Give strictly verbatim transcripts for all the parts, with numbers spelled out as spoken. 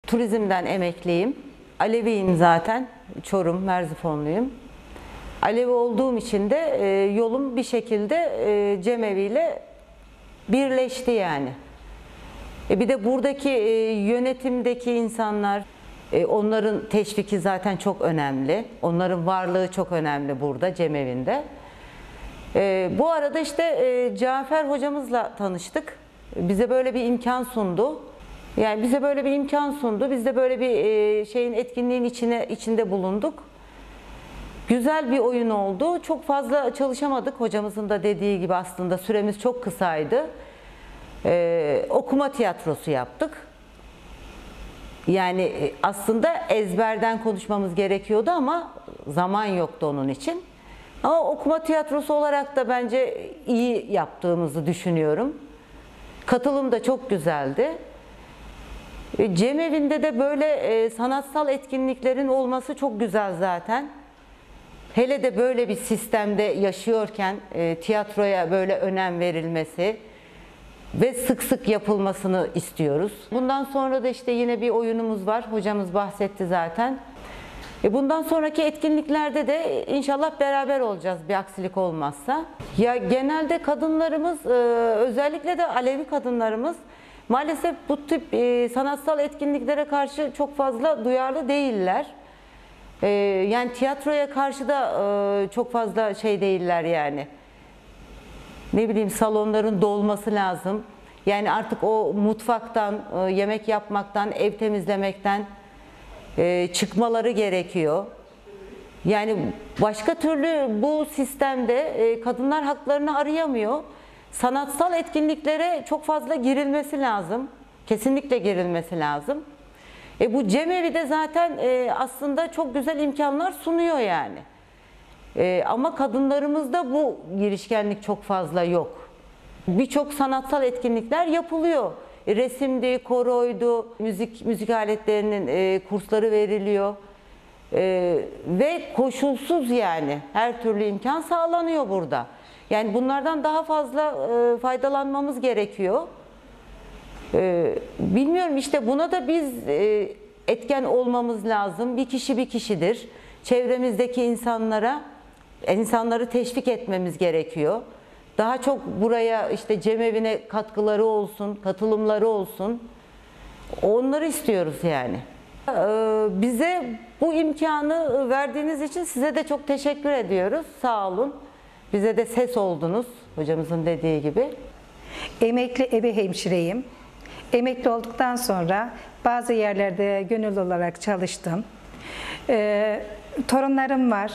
Turizmden emekliyim. Aleviyim zaten. Çorum, Merzifonluyum. Alevi olduğum için de e, yolum bir şekilde e, Cemevi ile birleşti yani. E, bir de buradaki e, yönetimdeki insanlar, e, onların teşviki zaten çok önemli. Onların varlığı çok önemli burada Cemevi'nde. E, bu arada işte e, Cafer hocamızla tanıştık. Bize böyle bir imkan sundu. Yani bize böyle bir imkan sundu. Biz de böyle bir e, şeyin etkinliğin içine içinde bulunduk. Güzel bir oyun oldu. Çok fazla çalışamadık. Hocamızın da dediği gibi aslında süremiz çok kısaydı. Ee, okuma tiyatrosu yaptık. Yani aslında ezberden konuşmamız gerekiyordu ama zaman yoktu onun için. Ama okuma tiyatrosu olarak da bence iyi yaptığımızı düşünüyorum. Katılım da çok güzeldi. Cemevi'nde de böyle e, sanatsal etkinliklerin olması çok güzel zaten. Hele de böyle bir sistemde yaşıyorken e, tiyatroya böyle önem verilmesi ve sık sık yapılmasını istiyoruz. Bundan sonra da işte yine bir oyunumuz var. Hocamız bahsetti zaten. E, bundan sonraki etkinliklerde de inşallah beraber olacağız bir aksilik olmazsa. Ya genelde kadınlarımız, e, özellikle de Alevi kadınlarımız maalesef bu tip e, sanatsal etkinliklere karşı çok fazla duyarlı değiller. E, yani tiyatroya karşı da e, çok fazla şey değiller yani. Ne bileyim, salonların dolması lazım. Yani artık o mutfaktan, e, yemek yapmaktan, ev temizlemekten e, çıkmaları gerekiyor. Yani başka türlü bu sistemde e, kadınlar haklarını arayamıyor. Sanatsal etkinliklere çok fazla girilmesi lazım. Kesinlikle girilmesi lazım. E bu Cemevi de zaten e, aslında çok güzel imkanlar sunuyor yani. E, ama kadınlarımızda bu girişkenlik çok fazla yok. Birçok sanatsal etkinlikler yapılıyor. E, resimdi, koroydu, müzik müzik aletlerinin e, kursları veriliyor. E, ve koşulsuz yani her türlü imkan sağlanıyor burada. Yani bunlardan daha fazla e, faydalanmamız gerekiyor. E, bilmiyorum, işte buna da biz e, etken olmamız lazım. Bir kişi bir kişidir. Çevremizdeki insanlara, insanları teşvik etmemiz gerekiyor. Daha çok buraya işte Cemevi'ne katkıları olsun, katılımları olsun. Onları istiyoruz yani. E, bize bu imkanı verdiğiniz için size de çok teşekkür ediyoruz. Sağ olun. Bize de ses oldunuz, hocamızın dediği gibi. Emekli ebe hemşireyim. Emekli olduktan sonra bazı yerlerde gönüllü olarak çalıştım. Ee, torunlarım var.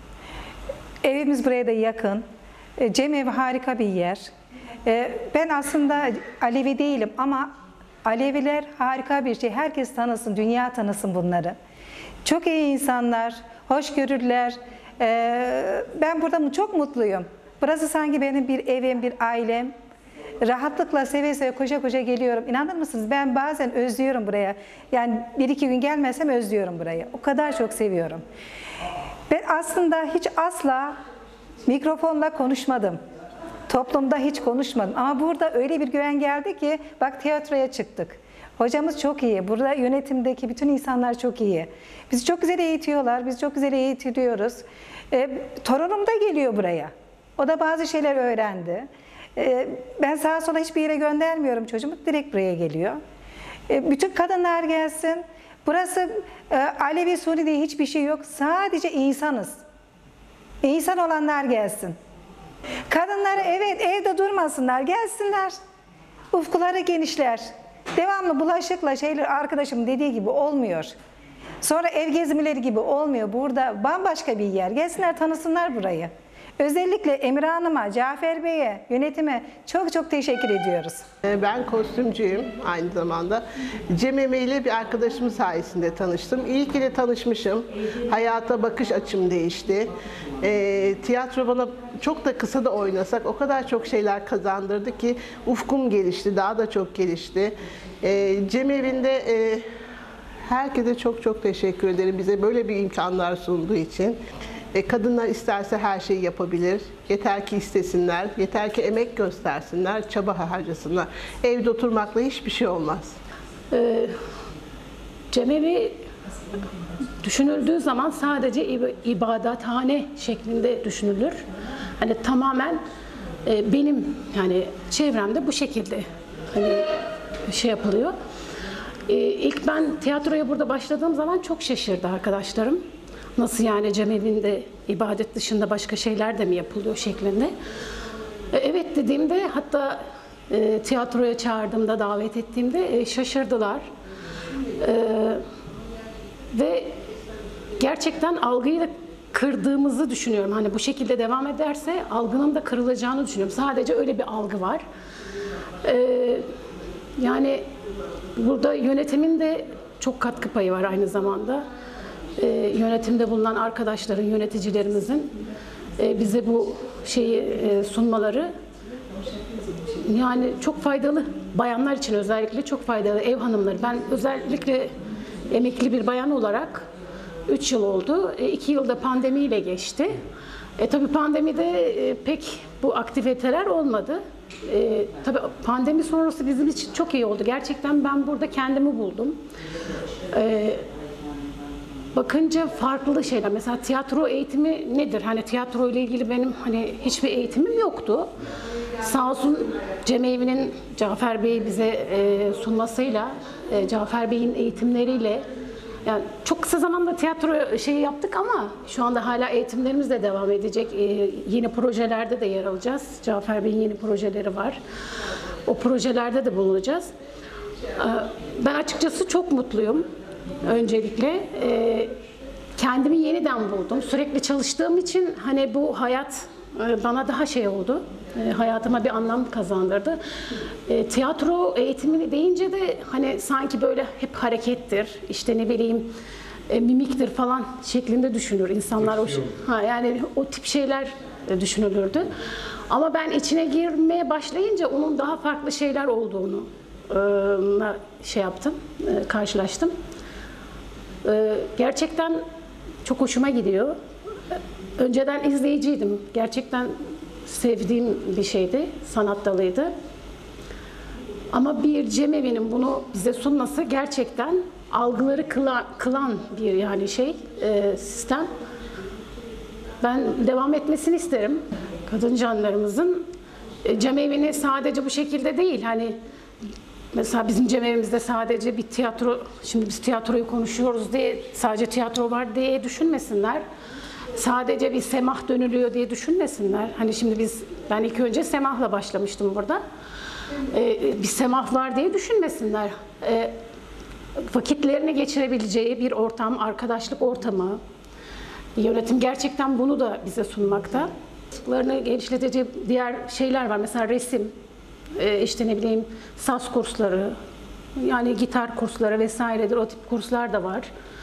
Evimiz buraya da yakın. Ee, Cemevi harika bir yer. Ee, ben aslında Alevi değilim ama Aleviler harika bir şey. Herkes tanısın, dünya tanısın bunları. Çok iyi insanlar, hoşgörüler. Ee, ben burada çok mutluyum. Burası sanki benim bir evim, bir ailem. Rahatlıkla seve seve koşa koşa geliyorum. İnanır mısınız? Ben bazen özlüyorum buraya. Yani bir iki gün gelmesem özlüyorum burayı. O kadar çok seviyorum. Ben aslında hiç asla mikrofonla konuşmadım. Toplumda hiç konuşmadım. Ama burada öyle bir güven geldi ki bak tiyatroya çıktık. Hocamız çok iyi. Burada yönetimdeki bütün insanlar çok iyi. Bizi çok güzel eğitiyorlar. Biz çok güzel eğitiliyoruz. E, torunum da geliyor buraya. O da bazı şeyler öğrendi. E, ben sağa sola hiçbir yere göndermiyorum çocuğumu. Direkt buraya geliyor. E, bütün kadınlar gelsin. Burası e, Alevi, Suni diye hiçbir şey yok. Sadece insanız. İnsan olanlar gelsin. Kadınları evet evde durmasınlar. Gelsinler. Ufkuları genişler. Devamlı bulaşıkla şeyler arkadaşım dediği gibi olmuyor. Sonra ev gezmeleri gibi olmuyor. Burada bambaşka bir yer. Gelsinler, tanısınlar burayı. Özellikle Emine Hanım'a, Cafer Bey'e, yönetime çok çok teşekkür ediyoruz. Ben kostümcüyüm aynı zamanda. Cemevi ile bir arkadaşım sayesinde tanıştım. İyi ki de tanışmışım. Hayata bakış açım değişti. E, tiyatro bana çok da kısa da oynasak o kadar çok şeyler kazandırdı ki ufkum gelişti, daha da çok gelişti. E, Cemevi'nde e, herkese çok çok teşekkür ederim bize böyle bir imkanlar sunduğu için. E, kadınlar isterse her şeyi yapabilir. Yeter ki istesinler, yeter ki emek göstersinler, çaba harcasınlar. Evde oturmakla hiçbir şey olmaz. Ee, cemevi düşünüldüğü zaman sadece ibadethane şeklinde düşünülür. Hani tamamen e, benim yani çevremde bu şekilde hani şey yapılıyor. E, ilk ben tiyatroya burada başladığım zaman çok şaşırdı arkadaşlarım. Nasıl yani cemevinde ibadet dışında başka şeyler de mi yapılıyor şeklinde. E, evet dediğimde hatta e, tiyatroya çağırdığımda, davet ettiğimde e, şaşırdılar. E, ve gerçekten algıyı da kırdığımızı düşünüyorum. Hani bu şekilde devam ederse algının da kırılacağını düşünüyorum. Sadece öyle bir algı var. Ee, yani burada yönetimin de çok katkı payı var aynı zamanda. Ee, yönetimde bulunan arkadaşların, yöneticilerimizin e, bize bu şeyi e, sunmaları yani çok faydalı. Bayanlar için özellikle çok faydalı. Ev hanımları. Ben özellikle emekli bir bayan olarak üç yıl oldu. E, iki yılda pandemiyle geçti. E, tabii pandemide e, pek bu aktiviteler olmadı. E, tabii pandemi sonrası bizim için çok iyi oldu. Gerçekten ben burada kendimi buldum. E, bakınca farklı şeyler. Mesela tiyatro eğitimi nedir? Hani tiyatro ile ilgili benim hani hiçbir eğitimim yoktu. Sağ olsun Cemevi'nin Cafer Bey bize e, sunmasıyla, e, Cafer Bey'in eğitimleriyle yani çok kısa zamanda tiyatro şeyi yaptık ama şu anda hala eğitimlerimiz de devam edecek. Ee, yeni projelerde de yer alacağız. Cafer Bey'in yeni projeleri var. O projelerde de bulunacağız. Ee, ben açıkçası çok mutluyum. Öncelikle ee, kendimi yeniden buldum. Sürekli çalıştığım için hani bu hayat bana daha şey oldu. E, hayatıma bir anlam kazandırdı. E, tiyatro eğitimini deyince de hani sanki böyle hep harekettir, işte ne bileyim e, mimiktir falan şeklinde düşünür insanlar. O, ha, yani o tip şeyler e, düşünülürdü. Ama ben içine girmeye başlayınca onun daha farklı şeyler olduğunu e, şey yaptım, e, karşılaştım. E, gerçekten çok hoşuma gidiyor. Önceden izleyiciydim. Gerçekten sevdiğim bir şeydi, sanat dalıydı. Ama bir cemevi'nin bunu bize sunması gerçekten algıları kılan, kılan bir yani şey, e, sistem. Ben devam etmesini isterim. Kadın canlarımızın e, cemevini sadece bu şekilde değil. Hani mesela bizim cemevimizde sadece bir tiyatro, şimdi biz tiyatroyu konuşuyoruz diye sadece tiyatro var diye düşünmesinler. Sadece bir semah dönülüyor diye düşünmesinler. Hani şimdi biz, ben ilk önce semahla başlamıştım burada. Ee, bir semah var diye düşünmesinler. Ee, vakitlerini geçirebileceği bir ortam, arkadaşlık ortamı. Yönetim gerçekten bunu da bize sunmakta. Larını genişleteceği diğer şeyler var. Mesela resim, e, işte ne bileyim saz kursları, yani gitar kursları vesairedir. O tip kurslar da var.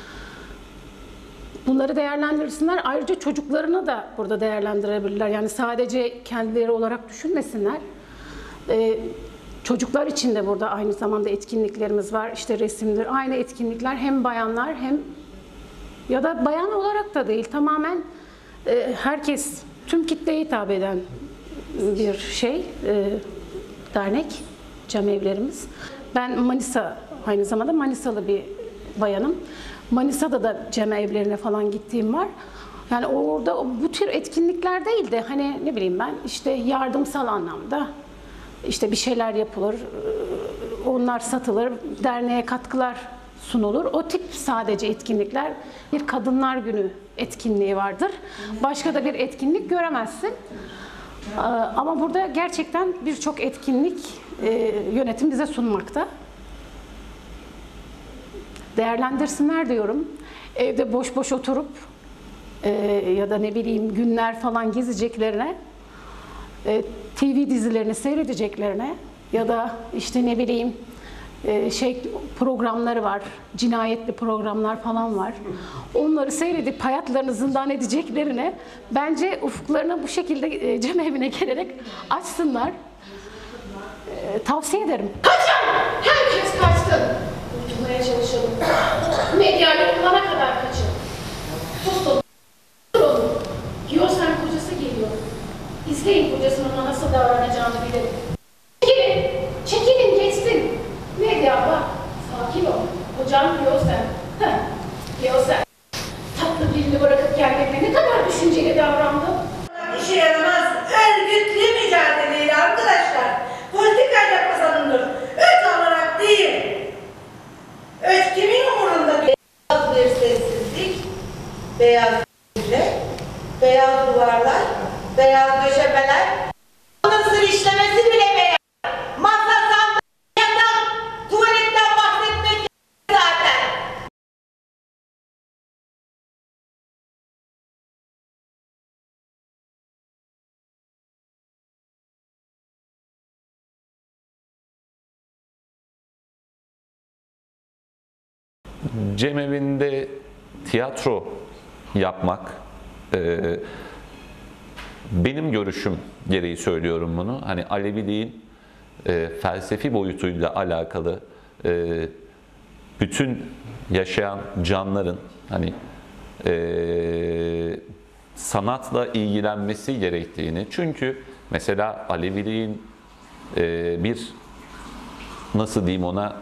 Bunları değerlendirsinler. Ayrıca çocuklarını da burada değerlendirebilirler. Yani sadece kendileri olarak düşünmesinler. Ee, çocuklar için de burada aynı zamanda etkinliklerimiz var. İşte resimdir, aynı etkinlikler hem bayanlar hem ya da bayan olarak da değil. Tamamen e, herkes, tüm kitleye hitap eden bir şey, e, dernek, cemevlerimiz. Ben Manisa, aynı zamanda Manisalı bir bayanım. Manisa'da da cemevlerine falan gittiğim var. Yani orada bu tür etkinlikler değil de hani ne bileyim ben işte yardımsal anlamda işte bir şeyler yapılır, onlar satılır, derneğe katkılar sunulur. O tip sadece etkinlikler. Bir Kadınlar Günü etkinliği vardır. Başka da bir etkinlik göremezsin. Ama burada gerçekten birçok etkinlik yönetim bize sunmakta. Değerlendirsinler diyorum. Evde boş boş oturup e, ya da ne bileyim günler falan gezeceklerine, e, T V dizilerini seyredeceklerine ya da işte ne bileyim e, şey programları var, cinayetli programlar falan var. Onları seyredip hayatlarını zindan edeceklerine bence ufuklarını bu şekilde e, cemevine gelerek açsınlar. E, tavsiye ederim. Kaçın! Herkes kaçsın! Kurtulmaya çalışalım. Medyayla olana kadar kaçın. Sus olun. Giyosen kocası geliyor. İzleyin kocasının ona nasıl davranacağını bilelim. Çekilin! Çekilin geçsin! Medya bak. Sakin ol. Kocan Giyosen. Ya sen tatlı birini bırakıp geldiğinde ne kadar düşünceli davrandın. İşe yaramaz örgütlü mücadeleyle arkadaşlar politikayla kazanılır. Öç alarak değil. Öç kimin umurunda değil? Beyaz bir sessizlik, beyaz yüzler, beyaz duvarlar, beyaz döşemeler. Nasıl işlemesi bile beyaz. Masa, sandalye, yatak, tuvaletten bahsetmek yok zaten. Cemevi'nde tiyatro yapmak, e, benim görüşüm gereği söylüyorum bunu. Hani Aleviliğin e, felsefi boyutuyla alakalı e, bütün yaşayan canlıların hani e, sanatla ilgilenmesi gerektiğini. Çünkü mesela Aleviliğin e, bir nasıl diyeyim ona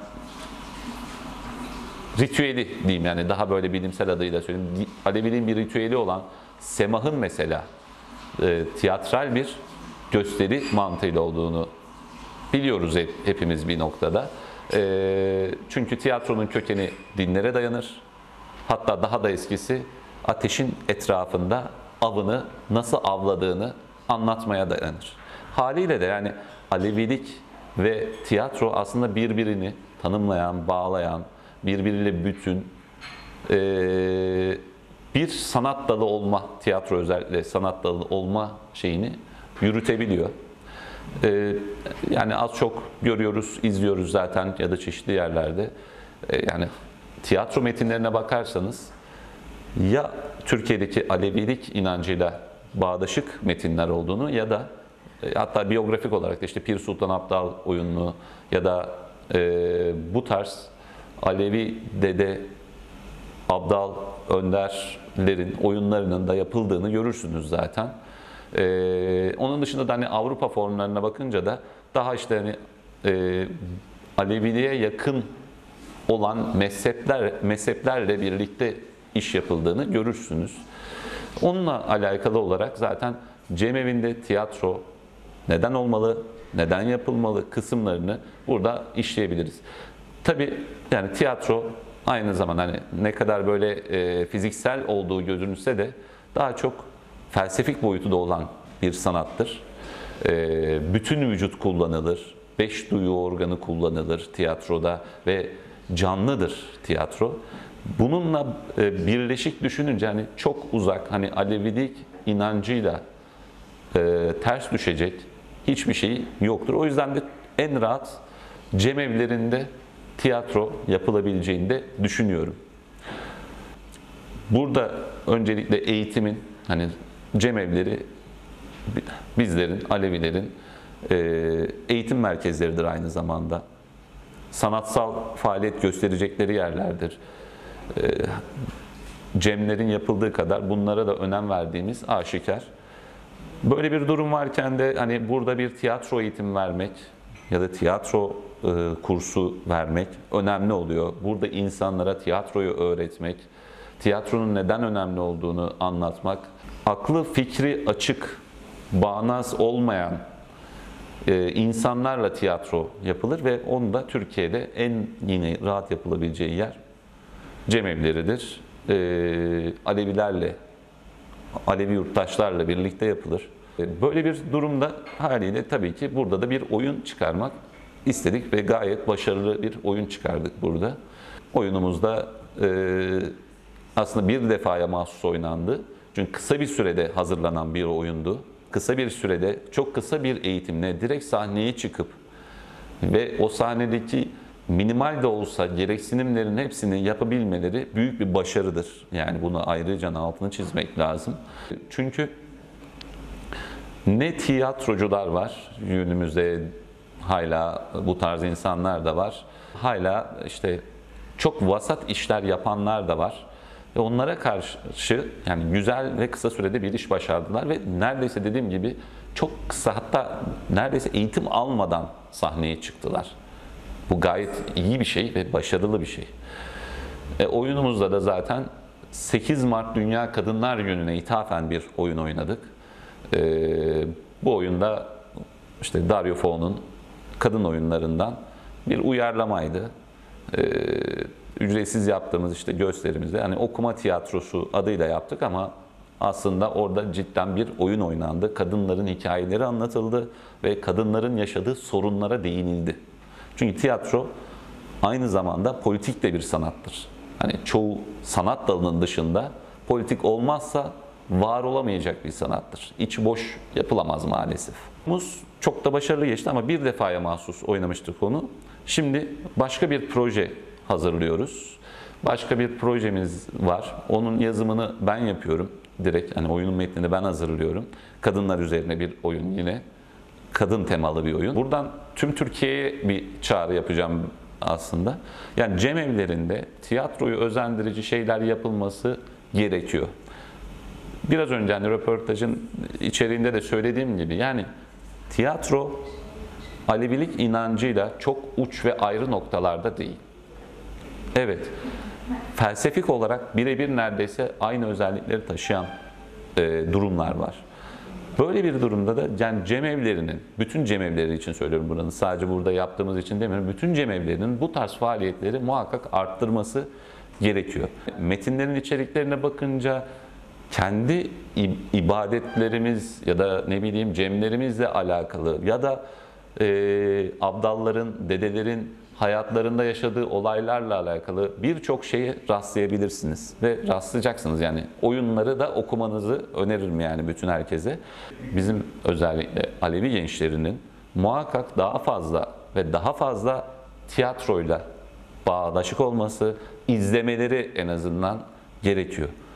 ritüeli diyeyim, yani daha böyle bilimsel adıyla söyleyeyim. Aleviliğin bir ritüeli olan semahın mesela e, tiyatral bir gösteri mantığıyla olduğunu biliyoruz hep, hepimiz bir noktada. E, çünkü tiyatronun kökeni dinlere dayanır. Hatta daha da eskisi ateşin etrafında avını nasıl avladığını anlatmaya dayanır. Haliyle de yani Alevilik ve tiyatro aslında birbirini tanımlayan, bağlayan, birbiriyle bütün bir sanat dalı olma, tiyatro özellikle sanat dalı olma şeyini yürütebiliyor. Yani az çok görüyoruz, izliyoruz zaten ya da çeşitli yerlerde. Yani tiyatro metinlerine bakarsanız ya Türkiye'deki Alevilik inancıyla bağdaşık metinler olduğunu ya da hatta biyografik olarak da işte Pir Sultan Abdal oyununu ya da bu tarz Alevi Dede, Abdal, Önderlerin oyunlarının da yapıldığını görürsünüz zaten. Ee, onun dışında da hani Avrupa formlarına bakınca da daha işte hani e, Aleviliğe yakın olan mezhepler mezheplerle birlikte iş yapıldığını görürsünüz. Onunla alakalı olarak zaten Cemevi'nde tiyatro neden olmalı, neden yapılmalı kısımlarını burada işleyebiliriz. Tabii yani tiyatro aynı zamanda hani ne kadar böyle e, fiziksel olduğu görünse de daha çok felsefik boyutu da olan bir sanattır. E, bütün vücut kullanılır, beş duyu organı kullanılır tiyatroda ve canlıdır tiyatro. Bununla e, birleşik düşününce hani çok uzak, hani Alevilik inancıyla e, ters düşecek hiçbir şey yoktur. O yüzden de en rahat cemevlerinde tiyatro yapılabileceğini de düşünüyorum. Burada öncelikle eğitimin, hani cemevleri bizlerin, Alevilerin eğitim merkezleridir aynı zamanda. Sanatsal faaliyet gösterecekleri yerlerdir. Cemlerin yapıldığı kadar bunlara da önem verdiğimiz aşikar. Böyle bir durum varken de hani burada bir tiyatro eğitim vermek ya da tiyatro e, kursu vermek önemli oluyor. Burada insanlara tiyatroyu öğretmek, tiyatronun neden önemli olduğunu anlatmak, aklı fikri açık, bağnaz olmayan e, insanlarla tiyatro yapılır ve onu da Türkiye'de en yine rahat yapılabileceği yer cemevleridir. E, Alevilerle, Alevi yurttaşlarla birlikte yapılır. Böyle bir durumda haliyle tabii ki burada da bir oyun çıkarmak istedik ve gayet başarılı bir oyun çıkardık burada. Oyunumuzda e, aslında bir defaya mahsus oynandı. Çünkü kısa bir sürede hazırlanan bir oyundu. Kısa bir sürede, çok kısa bir eğitimle direkt sahneye çıkıp ve o sahnedeki minimal de olsa gereksinimlerin hepsini yapabilmeleri büyük bir başarıdır. Yani bunu ayrıca altını çizmek lazım. Çünkü ne tiyatrocular var günümüzde, hala bu tarz insanlar da var. Hala işte çok vasat işler yapanlar da var. Ve onlara karşı yani güzel ve kısa sürede bir iş başardılar ve neredeyse dediğim gibi çok kısa, hatta neredeyse eğitim almadan sahneye çıktılar. Bu gayet iyi bir şey ve başarılı bir şey. E, oyunumuzda da zaten sekiz Mart Dünya Kadınlar Günü'ne ithafen bir oyun oynadık. E, bu oyunda işte Dario Fo'nun kadın oyunlarından bir uyarlamaydı. E, ücretsiz yaptığımız işte gösterimizde, yani okuma tiyatrosu adıyla yaptık ama aslında orada cidden bir oyun oynandı. Kadınların hikayeleri anlatıldı ve kadınların yaşadığı sorunlara değinildi. Çünkü tiyatro aynı zamanda politik de bir sanattır. Hani çoğu sanat dalının dışında politik olmazsa var olamayacak bir sanattır. İçi boş yapılamaz maalesef. Muz çok da başarılı geçti ama bir defaya mahsus oynamıştık onu. Şimdi başka bir proje hazırlıyoruz. Başka bir projemiz var. Onun yazımını ben yapıyorum. Direkt hani oyunun metnini ben hazırlıyorum. Kadınlar üzerine bir oyun yine. Kadın temalı bir oyun. Buradan tüm Türkiye'ye bir çağrı yapacağım aslında. Yani cemevlerinde tiyatroyu özendirici şeyler yapılması gerekiyor. Biraz önce hani röportajın içeriğinde de söylediğim gibi, yani tiyatro Alevilik inancıyla çok uç ve ayrı noktalarda değil. Evet, felsefik olarak birebir neredeyse aynı özellikleri taşıyan e, durumlar var. Böyle bir durumda da yani cemevlerinin, bütün cemevleri için söylüyorum buranın, sadece burada yaptığımız için demiyorum, bütün cemevlerinin bu tarz faaliyetleri muhakkak arttırması gerekiyor. Metinlerin içeriklerine bakınca kendi ibadetlerimiz ya da ne bileyim cemlerimizle alakalı ya da e, abdalların, dedelerin hayatlarında yaşadığı olaylarla alakalı birçok şeye rastlayabilirsiniz ve rastlayacaksınız. Yani oyunları da okumanızı öneririm yani bütün herkese. Bizim özellikle Alevi gençlerinin muhakkak daha fazla ve daha fazla tiyatroyla bağdaşık olması, izlemeleri en azından gerekiyor.